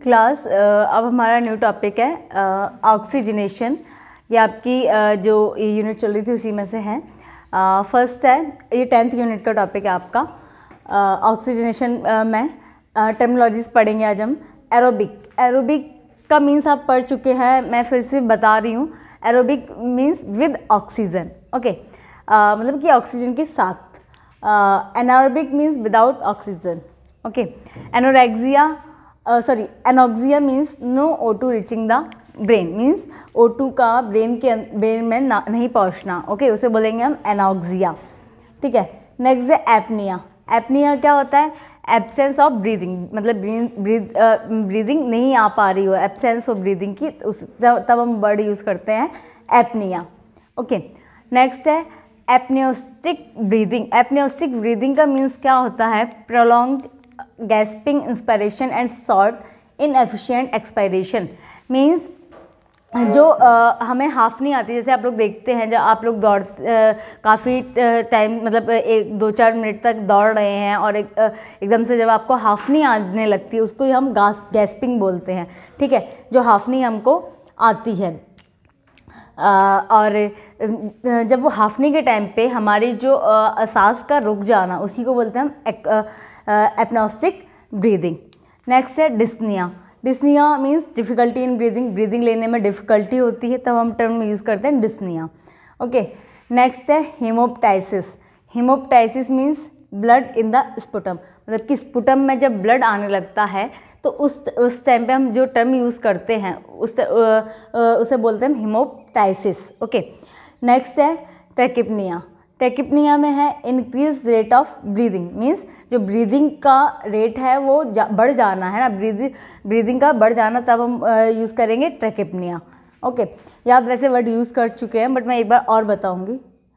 Class अब हमारा new topic है ऑक्सीजनेशन। ये आपकी जो यूनिट चल रही थी उसी में से है। फर्स्ट है, ये 10th यूनिट का टॉपिक है आपका। ऑक्सीजनेशन में टर्मिनोलॉजीज पढ़ेंगे आज हम। एरोबिक का मीन्स आप पढ़ चुके हैं, मैं फिर से बता रही हूँ। Aerobic means with oxygen, okay, मतलब कि ऑक्सीजन के साथ। Anaerobic means without oxygen, okay. Anoxia means no O2 reaching the brain, means O2 का ब्रेन में नहीं पहुंचना, ओके, उसे बोलेंगे हम एनोक्सिया, ठीक है। नेक्स्ट है एपनिया। एपनिया क्या होता है? एब्सेंस ऑफ ब्रीदिंग, मतलब ब्रीदिंग नहीं आ पा रही हो, एब्सेंस ऑफ ब्रीदिंग की, तब हम वर्ड यूज़ करते हैं एपनिया, ओके। नेक्स्ट है एपनियोस्टिक ब्रीदिंग। एपनियोस्टिक ब्रीदिंग का मीन्स क्या होता है? Prolonged gasping inspiration and short inefficient expiration. Means जो हमें हाफ नहीं आती, जैसे आप लोग देखते हैं जब आप लोग काफ़ी टाइम, मतलब 1-2-4 मिनट तक दौड़ रहे हैं और एकदम से जब आपको हाफ नहीं आने लगती है, उसको हम गैस्पिंग बोलते हैं, ठीक है, जो हाफ नहीं हमको आती है। और जब वो हाफनी के टाइम पे हमारी जो सांस का रुक जाना, उसी को बोलते हैं हम एपनॉस्टिक ब्रीदिंग। नेक्स्ट है dyspnoea. Dyspnoea means difficulty in breathing, breathing लेने में डिफ़िकल्टी होती है, तब हम टर्म यूज़ करते हैं डिस्निया, ओके। नेक्स्ट है haemoptysis. Haemoptysis means blood in the sputum, मतलब कि स्पुटम में जब ब्लड आने लगता है तो उस टाइम पे हम जो टर्म यूज़ करते हैं उसे बोलते हैं हेमोप्टाइसिस, ओके। नेक्स्ट है ट्रैकिपनिया। ट्रैकिपनिया में है increase rate of breathing, means जो ब्रीदिंग का रेट है वो बढ़ जाना है ना, ब्रीदिंग का बढ़ जाना, तब हम यूज़ करेंगे ट्रैकिपनिया, ओके। या आप वैसे वर्ड यूज़ कर चुके हैं, बट मैं एक बार और बताऊंगी।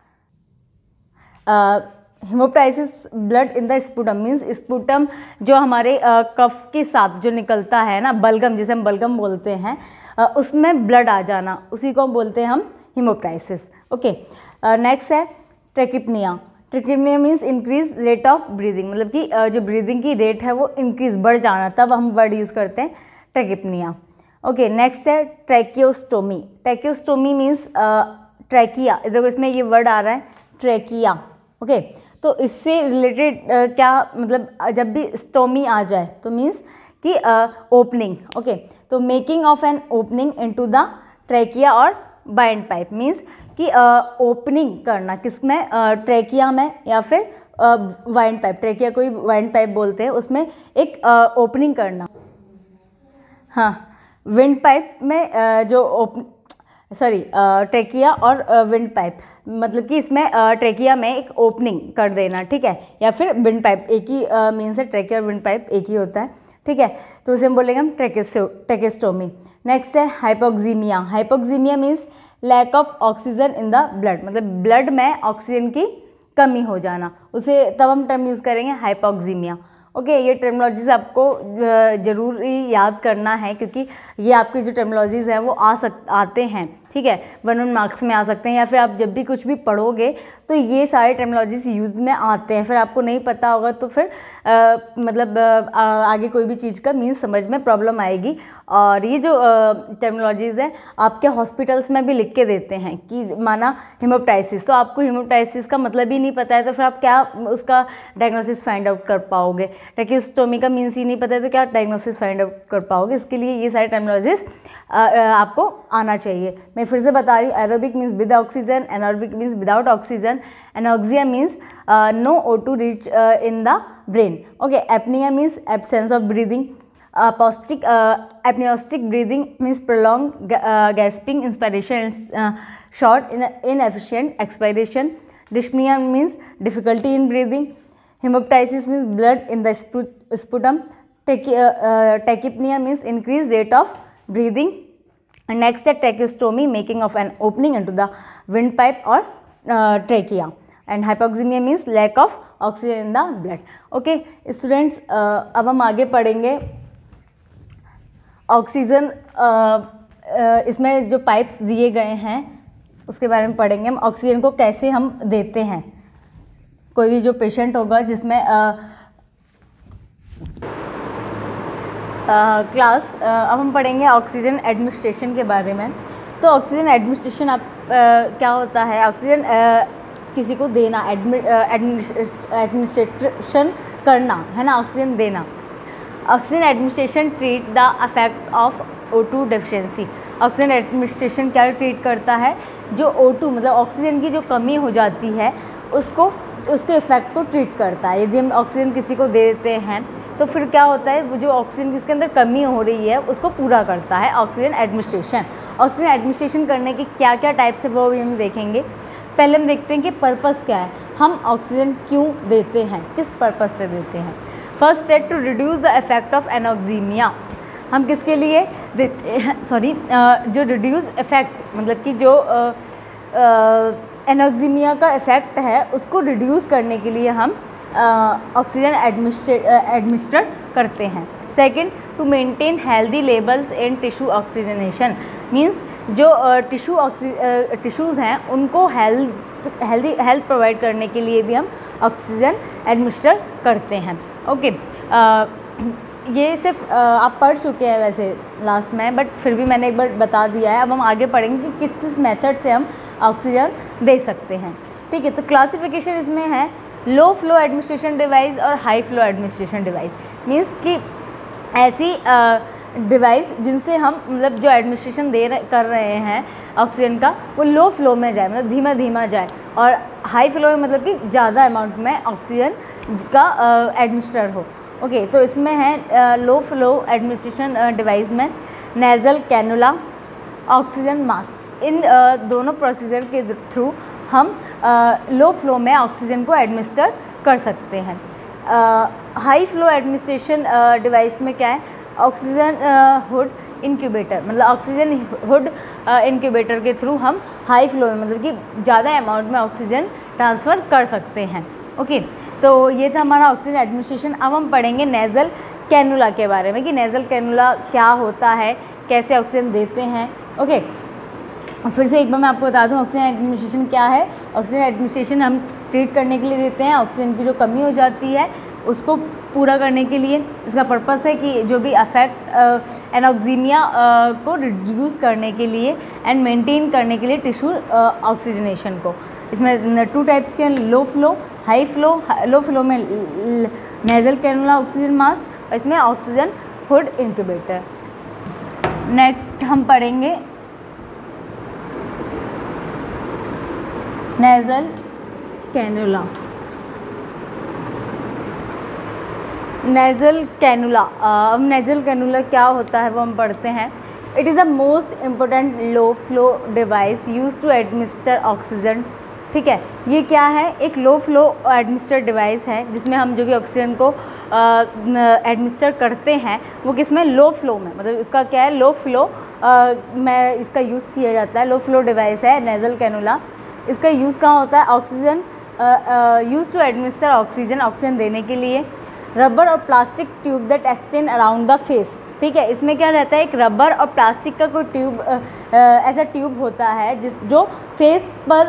Haemoptysis blood in the sputum means sputum जो हमारे कफ के साथ जो निकलता है ना, बलगम, जिसे हम बलगम बोलते हैं, उसमें ब्लड आ जाना, उसी को बोलते हैं हम हेमोप्टाइसिस, ओके। नेक्स्ट है tachypnoea. Tachypnoea means increase rate of breathing, मतलब कि जो ब्रीदिंग की रेट है वो इंक्रीज, बढ़ जाना, तब हम वर्ड यूज़ करते हैं ट्रैकिपनिया, ओके। नेक्स्ट है ट्रैकियोस्टोमी। ट्रैकियोस्टोमी मीन्स ट्रैकिया, देखो इसमें ये वर्ड आ रहा है ट्रैकिया, ओके। तो इससे रिलेटेड क्या, मतलब जब भी स्टोमी आ जाए तो मीन्स कि ओपनिंग, ओके। तो making of an opening into the trachea और बाइंड पाइप, मीन्स कि ओपनिंग करना, किसमें? ट्रैकिया में या फिर वाइंड पाइप, ट्रैकिया को ही वाइंड पाइप बोलते हैं, उसमें एक ओपनिंग करना। हाँ, विंड पाइप में ट्रैकिया और विंड पाइप, मतलब कि इसमें ट्रैकिया में एक ओपनिंग कर देना, ठीक है, या फिर विंड पाइप, एक ही मीन्स है, ट्रैकिया और विंड पाइप एक ही होता है, ठीक है। तो उसे हम बोलेंगे हम ट्रैकियोस्टोमी। नेक्स्ट है hypoxaemia. Hypoxaemia means lack of oxygen in the blood, मतलब ब्लड में ऑक्सीजन की कमी हो जाना, उसे तब हम टर्म यूज़ करेंगे हाइपोक्सीमिया, ओके। ये टर्मिनोलॉजीज आपको ज़रूर याद करना है, क्योंकि ये आपकी जो टर्मिनोलॉजीज हैं वो आते हैं, ठीक है, 1 मार्क्स में आ सकते हैं, या फिर आप जब भी कुछ भी पढ़ोगे तो ये सारे टर्मिनोलॉजीज यूज़ में आते हैं, फिर आपको नहीं पता होगा तो फिर आगे कोई भी चीज़ का मीन्स समझ में प्रॉब्लम आएगी। और ये जो टर्मिनोलॉजीज़ हैं आपके हॉस्पिटल्स में भी लिख के देते हैं कि माना हेमोप्टाइसिस, तो आपको हेमोप्टाइसिस का मतलब ही नहीं पता है, तो फिर आप क्या उसका डायग्नोसिस फाइंड आउट कर पाओगे? ट्रैकियोस्टोमी का मीन्स ही नहीं पता है तो क्या डायग्नोसिस फाइंड आउट कर पाओगे? इसके लिए ये सारे टर्मिनोलॉजीज आपको आना चाहिए। मैं फिर से बता रही हूँ, aerobic means with oxygen, anaerobic means without oxygen, anoxia means no O2 reach in the brain, okay. Apnoea means absence of breathing. Apneustic breathing means prolong gasping inspiration, short inefficient expiration. Dyspnoea means difficulty in breathing. Haemoptysis means blood in the sputum. Tachypnoea means increase rate of breathing. And next है tracheostomy, making of an opening into the windpipe or trachea. And hypoxemia means lack of oxygen in the blood. Okay students, अब हम आगे पढ़ेंगे oxygen, इसमें जो pipes दिए गए हैं उसके बारे में पढ़ेंगे हम। ऑक्सीजन को कैसे हम देते हैं, कोई भी जो पेशेंट होगा जिसमें क्लास अब हम पढ़ेंगे ऑक्सीजन एडमिनिस्ट्रेशन के बारे में। तो ऑक्सीजन एडमिनिस्ट्रेशन आप क्या होता है, ऑक्सीजन किसी को देना, एडमिनिस्ट्रेशन करना है ना, ऑक्सीजन देना। Oxygen administration treat the effect of O2 deficiency. Oxygen administration क्या ट्रीट करता है, जो O2 मतलब ऑक्सीजन की जो कमी हो जाती है उसको, उसके इफेक्ट को ट्रीट करता है। यदि हम ऑक्सीजन किसी को दे देते हैं तो फिर क्या होता है, वो जो ऑक्सीजन जिसके अंदर कमी हो रही है उसको पूरा करता है ऑक्सीजन एडमिनिस्ट्रेशन। ऑक्सीजन एडमिनिस्ट्रेशन करने की क्या क्या टाइप्स है वो भी हम देखेंगे। पहले हम देखते हैं कि पर्पस क्या है, हम ऑक्सीजन क्यों देते हैं, किस पर्पस से देते हैं। फर्स्ट है to reduce the effect of anoxaemia. हम किसके लिए देते हैं, जो रिड्यूस इफेक्ट मतलब कि जो एनॉक्सीमिया का इफ़ेक्ट है उसको रिड्यूस करने के लिए हम ऑक्सीजन एडमिनिस्टर करते हैं। Second, to maintain healthy levels in tissue oxygenation, means जो टिश्यूज़ हैं उनको हेल्थ प्रोवाइड करने के लिए भी हम ऑक्सीजन एडमिनिस्टर करते हैं। ओके, ये सिर्फ आप पढ़ चुके हैं वैसे लास्ट में, बट फिर भी मैंने एक बार बता दिया है। अब हम आगे पढ़ेंगे कि किस किस मेथड से हम ऑक्सीजन दे सकते हैं। ठीक है, तो क्लासिफिकेशन इसमें है लो फ्लो एडमिनिस्ट्रेशन डिवाइस और high flow administration device. Means कि ऐसी डिवाइस जिनसे हम मतलब जो एडमिनिस्ट्रेशन कर रहे हैं ऑक्सीजन का वो लो फ्लो में जाए, मतलब धीमा धीमा जाए, और हाई फ्लो में मतलब कि ज़्यादा अमाउंट में ऑक्सीजन का एडमिनिस्टर हो। ओके, तो इसमें है लो फ्लो एडमिनिस्ट्रेशन डिवाइस में नेज़ल कैनुला, ऑक्सीजन मास्क, इन दोनों प्रोसीजर के थ्रू हम लो फ्लो में ऑक्सीजन को एडमिनिस्टर कर सकते हैं। हाई फ्लो एडमिनिस्ट्रेशन डिवाइस में क्या है, ऑक्सीजन हुड इंक्यूबेटर, मतलब ऑक्सीजन हुड इंक्यूबेटर के थ्रू हम हाई फ्लो में मतलब कि ज़्यादा अमाउंट में ऑक्सीजन ट्रांसफ़र कर सकते हैं। ओके, तो ये था हमारा ऑक्सीजन एडमिनिस्ट्रेशन। अब हम पढ़ेंगे नेज़ल कैनुला के बारे में कि नेज़ल कैनुला क्या होता है, कैसे ऑक्सीजन देते हैं। ओके, फिर से एक बार मैं आपको बता दूं ऑक्सीजन एडमिनिस्ट्रेशन क्या है। ऑक्सीजन एडमिनिस्ट्रेशन हम ट्रीट करने के लिए देते हैं, ऑक्सीजन की जो कमी हो जाती है उसको पूरा करने के लिए। इसका पर्पस है कि जो भी अफेक्ट एनॉक्सीमिया को रिड्यूस करने के लिए एंड मेंटेन करने के लिए टिश्यू ऑक्सीजनेशन को। इसमें 2 टाइप्स के, low flow, high flow. Low flow में नेज़ल कैनुला, ऑक्सीजन मास्क, और इसमें ऑक्सीजन हुड इंक्यूबेटर। नेक्स्ट हम पढ़ेंगे नेज़ल कैनुला। नेज़ल कैनुला, अब नेज़ल कैनुला क्या होता है वो हम पढ़ते हैं। It is the most important low flow device use to administer oxygen. ठीक है, ये क्या है, एक लो फ्लो एडमिनिस्टर डिवाइस है जिसमें हम जो भी ऑक्सीजन को एडमिनिस्टर करते हैं वो किसमें, लो फ्लो में, मतलब इसका क्या है, लो फ्लो में इसका यूज़ किया जाता है। लो फ्लो डिवाइस है नेज़ल कैनुला। इसका यूज़ कहाँ होता है, oxygen use to administer oxygen, oxygen देने के लिए। रबर और plastic tube that extend around the face. ठीक है, इसमें क्या रहता है, एक रबर और प्लास्टिक का कोई ट्यूब, ऐसा ट्यूब होता है जो फेस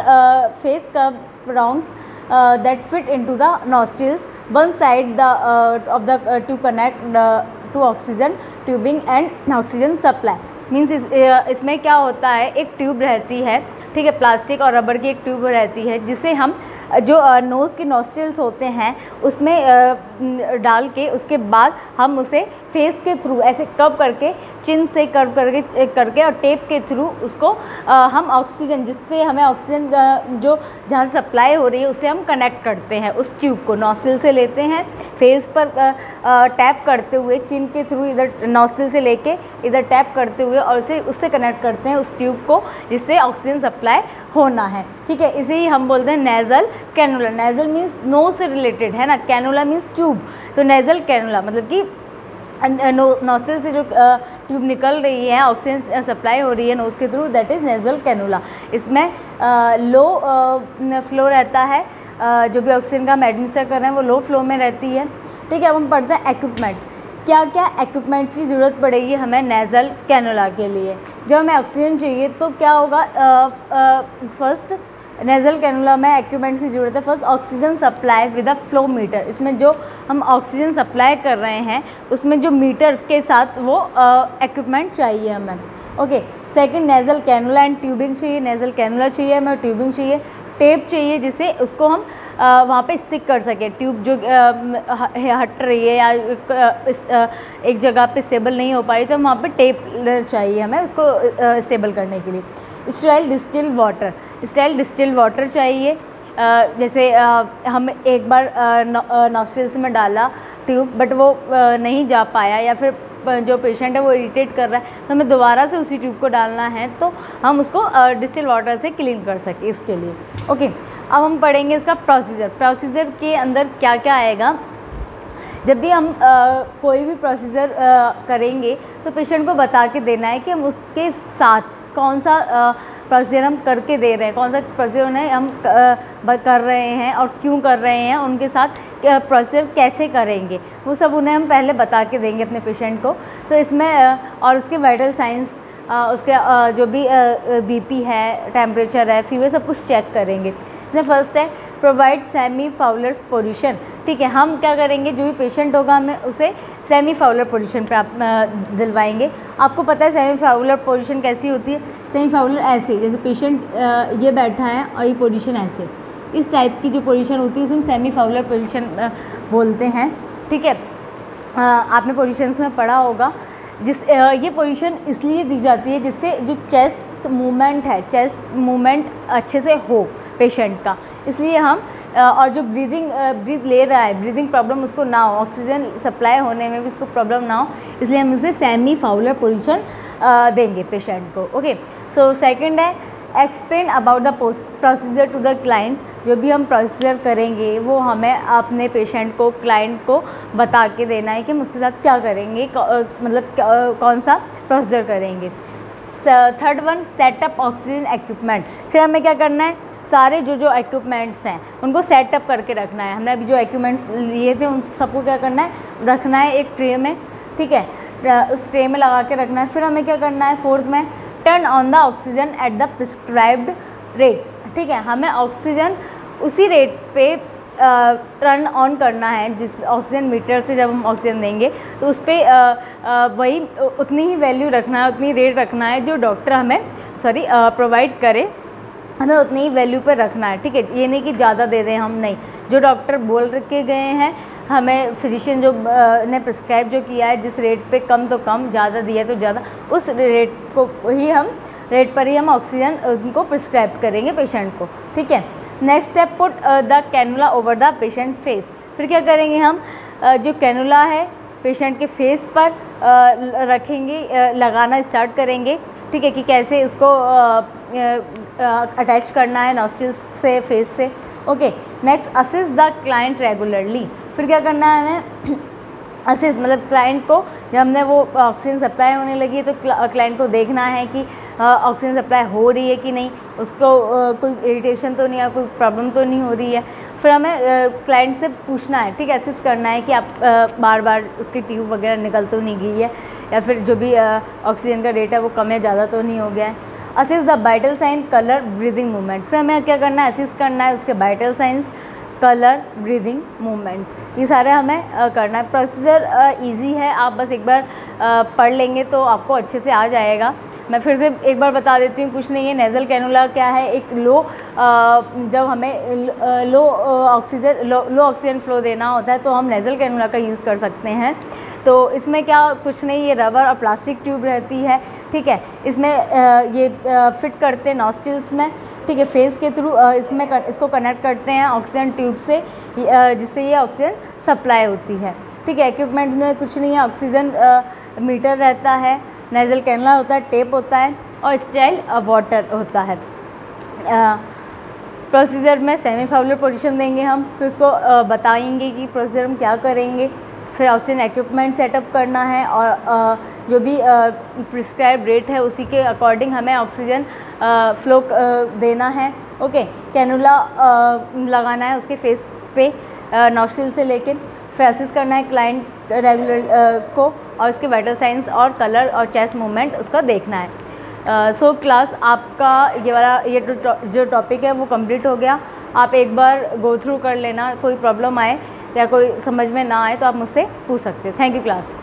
का rounds that fit into the nostrils, one side of the tube connect to oxygen tubing and oxygen supply. Means इसमें क्या होता है, एक ट्यूब रहती है, ठीक है, प्लास्टिक और रबर की एक ट्यूब रहती है जिसे हम जो नोज़ के नॉस्ट्रिल्स होते हैं उसमें डाल के उसके बाद हम उसे फेस के थ्रू ऐसे कर्व करके, चिन से कर्व करके और टेप के थ्रू उसको हम ऑक्सीजन, जिससे हमें ऑक्सीजन जो जहाँ से सप्लाई हो रही है उससे हम कनेक्ट करते हैं। उस ट्यूब को नॉस्ट्रिल से लेते हैं, फेस पर टैप करते हुए, चिन के थ्रू इधर नॉस्ट्रिल से लेके इधर टैप करते हुए और उससे कनेक्ट करते हैं उस ट्यूब को जिससे ऑक्सीजन सप्लाई होना है। ठीक है, इसे ही हम बोलते हैं nasal cannula. Nasal means nose से रिलेटेड है ना, कैनुला मीन्स ट्यूब। तो नेज़ल कैनुला मतलब कि नोस्ट्रिल से जो ट्यूब निकल रही है, ऑक्सीजन सप्लाई हो रही है नोज़ के through, that is nasal cannula. इसमें लो फ्लो रहता है, जो भी ऑक्सीजन का हम एडमिनिस्टर कर रहे हैं वो लो फ्लो में रहती है। ठीक है, अब हम पढ़ते हैं इक्विपमेंट्स। क्या क्या इक्विपमेंट्स की ज़रूरत पड़ेगी हमें नेज़ल कैनुला के लिए। जब हमें ऑक्सीजन चाहिए तो क्या होगा, फर्स्ट नेज़ल कैनुला में इक्विपमेंट्स की ज़रूरत है। First, oxygen supply with a flow meter. इसमें जो हम ऑक्सीजन सप्लाई कर रहे हैं उसमें जो मीटर के साथ वो इक्विपमेंट चाहिए हमें। Okay, second nasal cannula and tubing चाहिए, नेज़ल कैनुला चाहिए हमें, ट्यूबिंग चाहिए, टेप चाहिए जिससे उसको हम वहाँ पे स्टिक कर सके। ट्यूब जो हट रही है या एक जगह पे स्टेबल नहीं हो पा रही तो वहाँ पे टेप चाहिए हमें उसको स्टेबल करने के लिए। Sterile distilled water, sterile distilled water चाहिए। जैसे हम एक बार नॉस्ट्रिल्स में डाला ट्यूब बट वो नहीं जा पाया या फिर जो पेशेंट है वो इरिटेट कर रहा है तो हमें दोबारा से उसी ट्यूब को डालना है तो हम उसको डिस्टिल वाटर से क्लीन कर सकें इसके लिए। ओके, अब हम पढ़ेंगे इसका प्रोसीजर के अंदर क्या क्या आएगा। जब भी हम कोई भी प्रोसीजर करेंगे तो पेशेंट को बता के देना है कि हम उसके साथ कौन सा प्रोसीजर हम करके दे रहे हैं, कौन सा प्रोसीजर उन्हें हम कर रहे हैं और क्यों कर रहे हैं, उनके साथ प्रोसीजर कैसे करेंगे वो सब उन्हें हम पहले बता के देंगे अपने पेशेंट को। तो इसमें और उसके वाइटल साइंस, उसके जो भी बीपी है, टेम्परेचर है, फीवर, सब कुछ चेक करेंगे। इसमें फर्स्ट है प्रोवाइड सेमी फाउलर्स पोजीशन। ठीक है, हम क्या करेंगे, जो भी पेशेंट होगा हमें उसे सेमी फाउलर पोजीशन पे आप दिलवाएंगे। आपको पता है सेमी फाउलर पोजीशन कैसी होती है? सेमी फाउलर ऐसे, जैसे पेशेंट ये बैठा है और ये पोजीशन ऐसे, इस टाइप की जो पोजीशन होती है उसे हम सेमी फाउलर पोजीशन बोलते हैं। ठीक है, आपने पोजीशंस में पढ़ा होगा। ये पोजीशन इसलिए दी जाती है जिससे जो चेस्ट मूवमेंट है, चेस्ट मूवमेंट अच्छे से हो पेशेंट का, इसलिए हम और जो ब्रीथ ले रहा है, ब्रीदिंग प्रॉब्लम उसको ना हो, ऑक्सीजन सप्लाई होने में भी उसको प्रॉब्लम ना हो, इसलिए हम उसे सेमी फाउलर पोजीशन देंगे पेशेंट को। ओके, सो सेकंड है explain about the procedure to the client. जो भी हम प्रोसीजर करेंगे वो हमें अपने पेशेंट को, क्लाइंट को बता के देना है कि हम उसके साथ क्या करेंगे, मतलब कौन सा प्रोसीजर करेंगे। Third one setup oxygen equipment. फिर हमें क्या करना है, सारे जो इक्विपमेंट्स हैं उनको सेटअप करके रखना है। हमने अभी जो इक्विपमेंट्स लिए थे उन सबको क्या करना है, रखना है एक ट्रे में। ठीक है, उस ट्रे में लगा के रखना है। फिर हमें क्या करना है, फोर्थ में turn on the oxygen at the prescribed rate. ठीक है, हमें ऑक्सीजन उसी रेट पे टर्न ऑन करना है जिस ऑक्सीजन मीटर से जब हम ऑक्सीजन देंगे तो उस पर वही उतनी ही वैल्यू रखना है, उतनी रेट रखना है जो डॉक्टर हमें प्रोवाइड करे, हमें उतनी ही वैल्यू पर रखना है। ठीक है, ये नहीं कि ज़्यादा दे दें हम, नहीं, जो डॉक्टर बोल के गए हैं, हमें फिजिशियन जो ने प्रिस्क्राइब जो किया है, जिस रेट पे कम तो कम, ज़्यादा दिया तो ज़्यादा, उस रेट पर ही हम ऑक्सीजन उनको प्रिस्क्राइब करेंगे पेशेंट को। ठीक है, next step put the cannula over the patient face. फिर क्या करेंगे हम, जो कैनुला है पेशेंट के फेस पर रखेंगे, लगाना स्टार्ट करेंगे। ठीक है, कि कैसे उसको अटैच करना है नॉस्ट्रिल्स से, फेस से। Okay, next assist the client regularly. फिर क्या करना है हमें, असिस्ट मतलब क्लाइंट को, जब हमने वो ऑक्सीजन सप्लाई होने लगी है तो क्लाइंट को देखना है कि ऑक्सीजन सप्लाई हो रही है कि नहीं, उसको कोई इरिटेशन तो नहीं है, कोई प्रॉब्लम तो नहीं हो रही है। फिर हमें क्लाइंट से पूछना है, ठीक है, असिस्ट करना है कि आप बार बार उसकी ट्यूब वगैरह निकल तो नहीं गई है, या फिर जो भी ऑक्सीजन का रेट है वो कम या ज़्यादा तो नहीं हो गया है। Assist the vital sign, colour, breathing movement. फिर हमें क्या करना है, असिस्ट करना है उसके vital signs, colour, breathing movement, ये सारे हमें करना है। प्रोसीजर इजी है, आप बस एक बार पढ़ लेंगे तो आपको अच्छे से आ जाएगा। मैं फिर से एक बार बता देती हूँ, कुछ नहीं है। नेज़ल कैनुला क्या है, एक जब हमें लो ऑक्सीजन फ्लो देना होता है तो हम नेज़ल कैनुला का यूज़ कर सकते हैं। तो इसमें क्या, कुछ नहीं, ये रबर और प्लास्टिक ट्यूब रहती है। ठीक है, इसमें ये फिट करते हैं नॉस्ट्रिल्स में। ठीक है, फेस के थ्रू इसको कनेक्ट करते हैं ऑक्सीजन ट्यूब से, जिससे ये ऑक्सीजन सप्लाई होती है। ठीक है, इक्विपमेंट में कुछ नहीं है, ऑक्सीजन मीटर रहता है, नेज़ल कैनुला होता है, टेप होता है और स्टेराइल वाटर होता है। प्रोसीजर में सेमी फाउलर पोजीशन देंगे हम, फिर उसको बताएंगे कि प्रोसीजर हम क्या करेंगे। फिर ऑक्सीजन इक्विपमेंट सेटअप करना है और जो भी प्रिस्क्राइब रेट है उसी के अकॉर्डिंग हमें ऑक्सीजन फ्लो देना है। ओके, कैनुला लगाना है उसके फेस पे नॉस्ट्रिल से लेके। फिर असिस्ट करना है क्लाइंट रेगुलर को और उसके वाइटल साइंस और कलर और चेस्ट मूवमेंट उसका देखना है। सो क्लास आपका ये जो टॉपिक है वो कंप्लीट हो गया। आप एक बार गो थ्रू कर लेना, कोई प्रॉब्लम आए या कोई समझ में ना आए तो आप मुझसे पूछ सकते हो। Thank you class.